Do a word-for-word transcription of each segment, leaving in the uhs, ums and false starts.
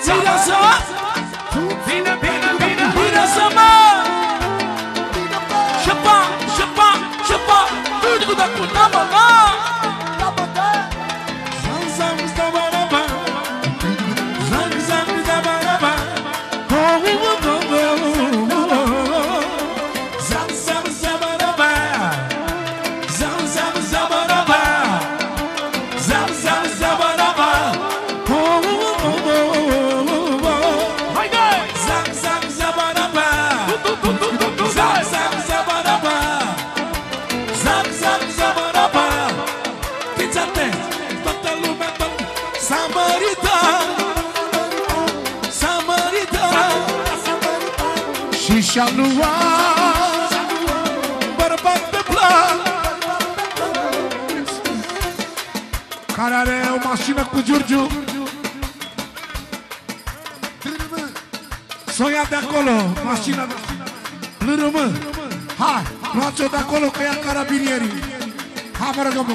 Mireasa! Bine, bine, bine! Mireasa, mă! Șepa, șepa, șepa! Du-te cu dacu, da, mă, da! Zang, zang, zabaraba! Zang, zang, zabaraba! Oh, oh, oh, oh, oh! Zang, zang, zabaraba! Zang, zang, zabaraba! Zang, zang, zabaraba! Oh, oh, oh, oh, oh! Haide! Zang, zang, zabaraba! Zang, zang, zabaraba! Zang, zang, zabaraba! Fiți atenți! Toată lumea, toată... S-a măritat! S-a măritat! Și și-a luat bărbat de plan, care are o mașină cu Giurgiu. S-o ia de acolo, mașina Lărâmă. Hai, luați-o de acolo că ia carabinierii. Hai, mă rugăm.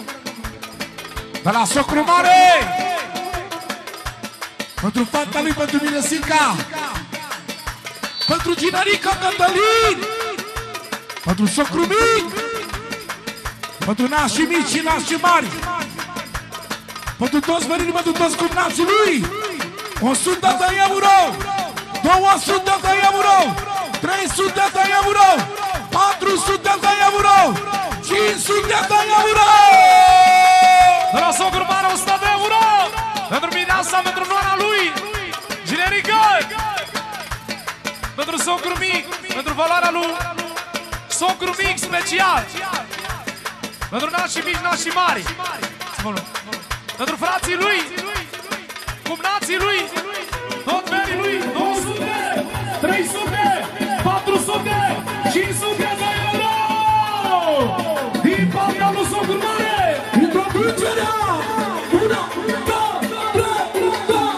De la socru mare, pentru fata lui, pentru Miresica, pentru Ginarica Cătălin, pentru socru mic, pentru nașii mici și nașii mari, pentru toți mărini, pentru toți cumnații lui. o sută de euro, două sute de euro, trei sute de euro, patru sute de euro, cinci sute de euro. De la socru mare o sută de euro, pentru Mireasa, pentru nora lui, Ginerică, pentru socru mic, pentru valoarea lui, socru mic special, pentru nașii mici, nașii mari, pentru frații lui, cumnații lui, tot verii lui, două sute, trei sute, patru sute, cinci sute de euro! Din partea lui socru mare, introducerea! Una, două, trei,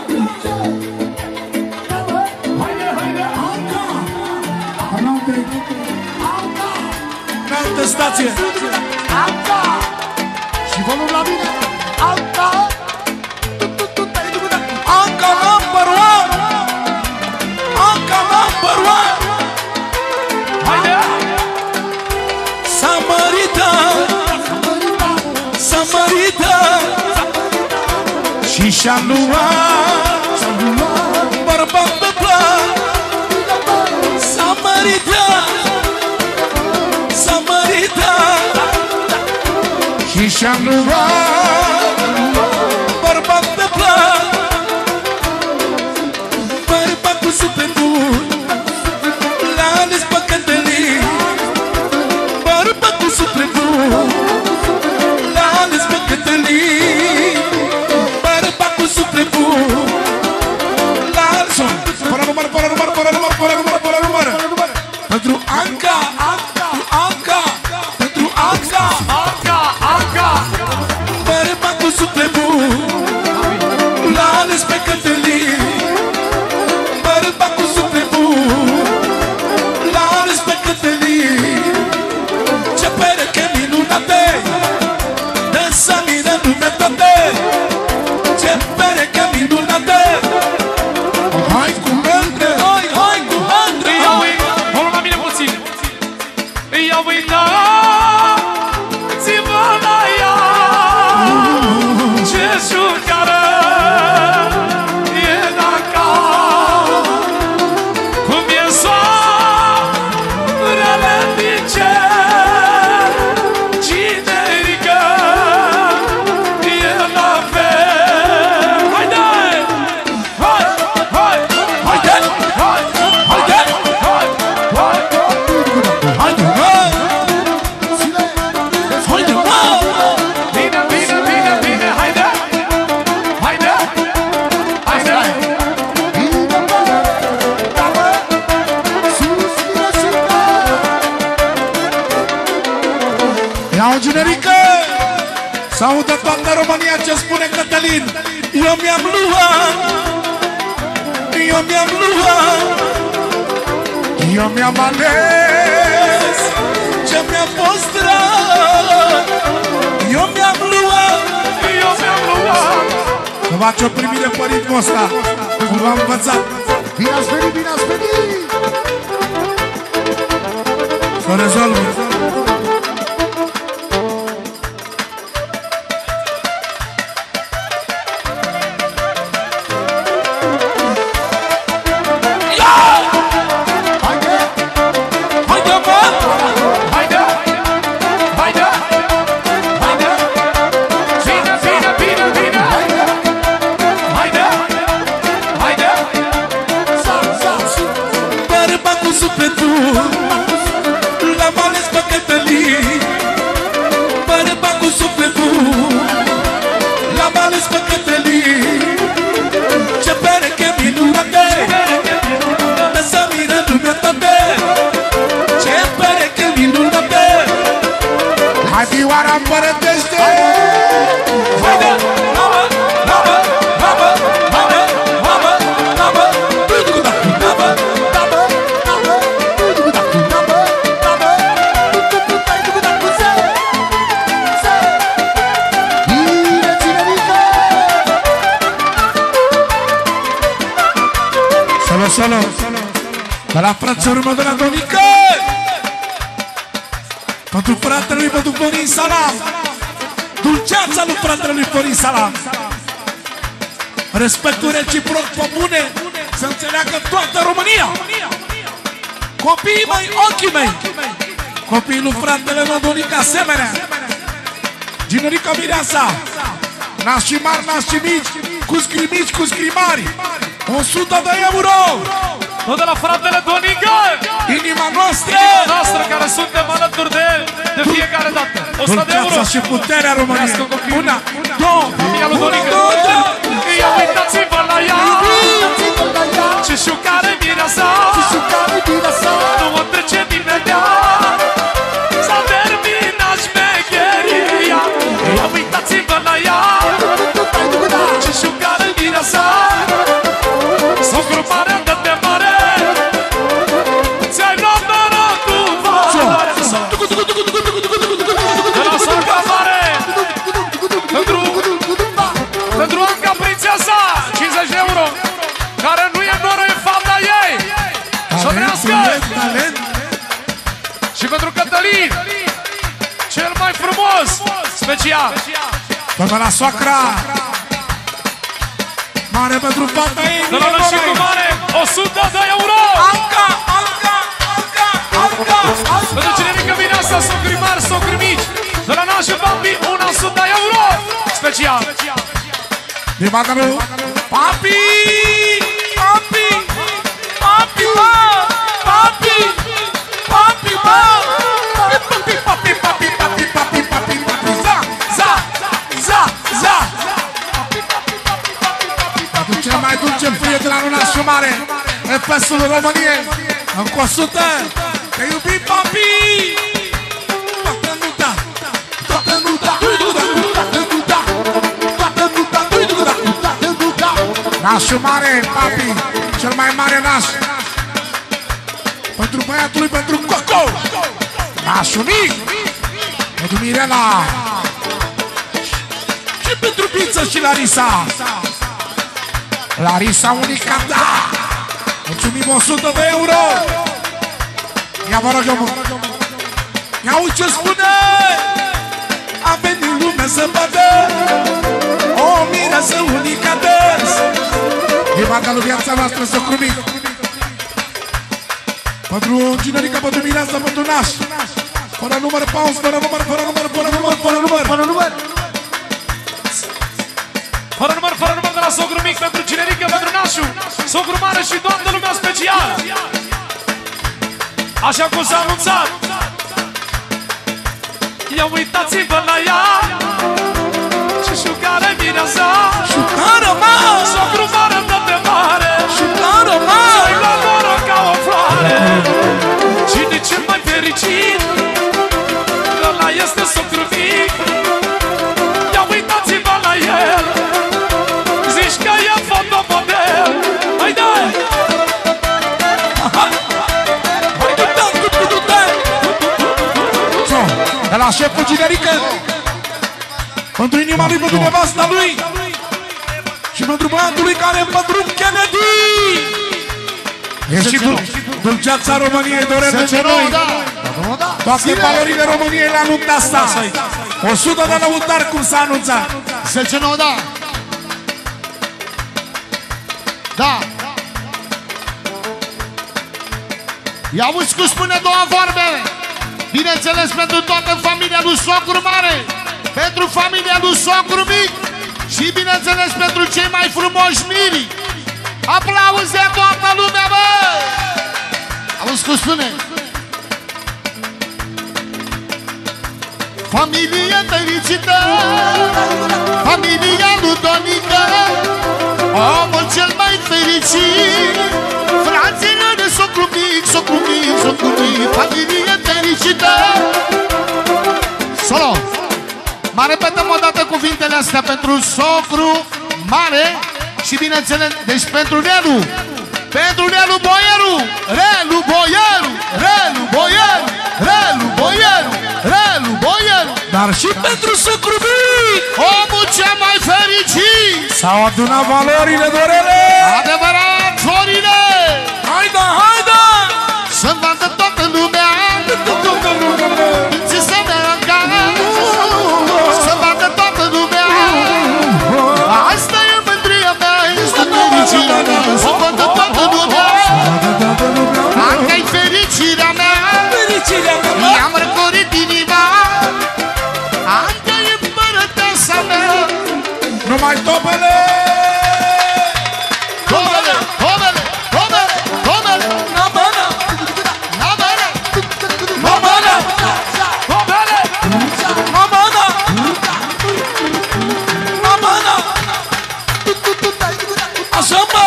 două! Haide, haide! Alta! Înalte! Alta! Înaltă stație! Alta! Și volum la mine! Alta! Anca number one! Anca number one! Haide! S-a măritat! S-a măritat! Și și-a luat bărbat de plan! S-a măritat! S-a măritat! Și și-a luat bărbat de plan! Bărbatul super bun, l-a ales pe Cătălin. Bărbatul super bun, l-a ales pe Cătălin. Bărbatul super bun, l-a ales. Pără număr, pără număr, pără număr, pără număr, pără număr. Pentru Anca, pentru Anca, pentru Anca, Anca, Anca. Bărbatul super bun, l-a ales pe Cătălin. Bărbatul super bun, l-a ales pe Cătălin. Ce pereche minunate, de să mire lumea toate. Ce pereche minunate. Hai cu mândre, hai, hai cu mândre. Ia uita, volum la mine puțin. Ia uita, ți-vă la ea, ce jucare. Generică! S-audă toată România ce spune Cătălin. Eu mi-am luat, eu mi-am luat, eu mi-am ales ce mi-a fost drag. Eu mi-am luat, eu mi-am luat, Să faci o primire pe ritmul ăsta, cum v-am învățat. Bine ați venit, bine ați venit! Să rezolvă. Vioara împărătește! Haide! Mamă! Mamă! Mamă! Mamă! Mamă! Mamă! Mamă! Solo, solo! De la fraților meu de la Donică! Pentru fratele lui, pentru Florin Salam, dulceața lui fratele lui Florin Salam, respectul reciproc pe bune, să înțeleagă toată România. Copiii mei, ochii mei, copiii lui fratele meu Donică asemenea, Ginerica Mireasa, nași mari, nași mici, cu scrimici, cu scrimari, o sută de euro. Tot de la fratele Donică, inima noastră, inima noastră care suntem alături de el de fiecare dată. o sută de euro. Și puterea României. Una, două, familia lui Donică. Ia uitați-vă la ea, ce șucare mireasa, nu mă trece din vedea, s-a terminat șmecheria. Ia uitați-vă la ea, ce șucare mireasa, socru mare, dă-te mare, ți-ai luat norocul mare. De la sorca mare, pentru, pentru Anca Prințesa, cincizeci de euro, care nu e noră în fata ei. Să trească! Și pentru Cătălin, cel mai frumos, special. Până la soacra, mare pentru fata ei. De la Nășicu Mare, o sută de euro. Anca, Anca, Anca, Anca, Anca. Pentru Ginerica Mireasa, socri mari, socri mici. De la Nașu Papi, o sută de euro. Special. Din partea lui Papi, Papi, Papi, mă, Papi, Papi, mă, Papi, Papi, Papi, Papi, Papi, Papi, Papi, za, za, za, za. Pentru cel mai dulce prieten al Nașu Mare, F S-ul României, încă o sută, te iubim, Papi! Toată nuta, toată nuta, Nașu Mare, Papi, cel mai mare naș. Pentru băiatul lui, pentru Coco, Nașu mic, pentru Mirela și pentru Pizza și Larisa. Larisa unicată. Mulțumim o sută de euro. Ia vă rog eu, mă. Ia uite ce spune. A venit lumea să vadă o mireasă unicată. E marca lui viața noastră, socru mic. Pentru Ginerica, pentru Mireasa, pentru Naș. Fără număr, pauz, fără număr, fără număr, fără număr, fără număr, fără număr. Fără număr, fără număr de la socru mic, pentru Ginerica, pentru Nașu, socru mare și toată lumea specială. Așa cum s-a anunțat. Ia uitați-vă la ea, ce șucare Mireasa, șucară, mă! Socru mare, dă-te mare, șucară, mă! ți-ai luat noroc ca o floare. Cine cel mai fericit, ăla este socru mic. Ia uitați-vă la el, zici că e fotomodel. Haide! De la șeful Ginerică, pentru inima lui, pentru nevasta lui, Și pentru băiatului care pentru Kennedy. E și dulceața României dorem de noi. Toate valorile României la nunta asta. o sută de lăutari cum s-a anunțat. zece nouă, da. Da. Ia uzi cum spune două vorbe. Bineînțeles pentru toată familia lui Socru Mare, pentru familia lui Socru Mic și bineînțeles pentru cei mai frumoși miri. Aplauze toată lumea, bă! Auzi cum spune? Familie fericită, familia lui Donică, omul cel mai fericit, fraților de Socru Mic, Socru Mic, Socru Mic, familie fericită. Solo! Mai repetăm o dată cuvintele astea pentru Socru Mare și bineînțeles, deci pentru Nelu, pentru Nelu Boieru, Relu Boieru, Relu Boieru, Relu Boieru, Relu Boieru. Dar și pentru Socru Mic, omul cel mai fericit. s-au adunat valorile, Dorele. Adevărat, Florine. Haida, haida! Să-mi vadă toată lumea, ce să meargă, să vadă toată lumea. Asta e mândria mea, este fericirea mea, să vadă toată lumea. Asta-i fericirea mea, i-am răcorit inima. Asta-i împărăteasa mea. Numai topele! Tomele, tomele, tomele, tomele. Namana! Namele, Namana! Topele! Namana! Namana! Așa, mă!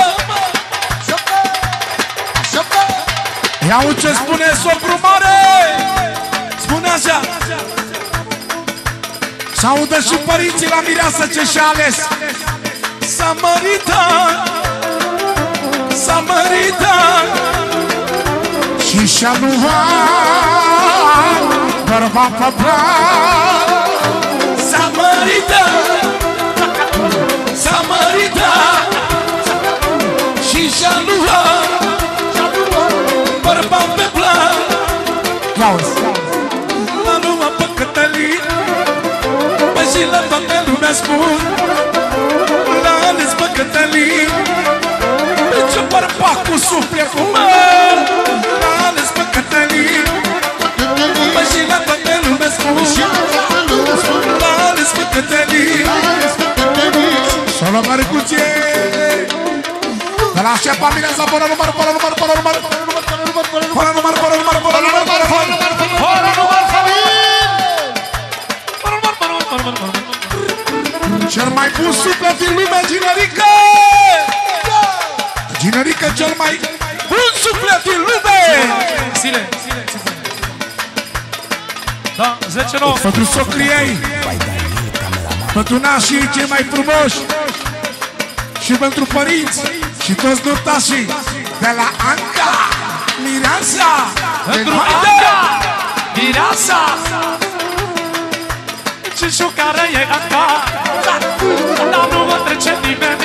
Ia-u ce spune Socru Mare! Spune așa! S-audă și părinții la mireasă ce și-a ales. S-a măritat, s-a măritat și și-a luat bărbat pe plan. S-a măritat, s-a măritat și și-a luat bărbat pe plan. L-a luat pe Cătălin, și la toată lumea spun, l-a ales pe Cătălin, pe ce bărbat cu sufletul meu. L-a ales pe Cătălin, și la toată lumea spun, l-a ales pe Cătălin. Solo Mărcuție, de la șefa Mireasa, până număr, până număr, până număr, până număr, până număr, până număr, până număr, până număr, până număr, până număr, cel mai bun suflet din lumea, Ginerică! Ginerică, cel mai bun suflet din lume! Zile, zile, zile. Da, zece nouă. Pentru socriei, pentru nașii cei mai frumoși și pentru părinți și toți nurtașii de la Anca, Mireasa! Pentru Anca, Mireasa! Și care e Anca, dar nu mă trece nimeni.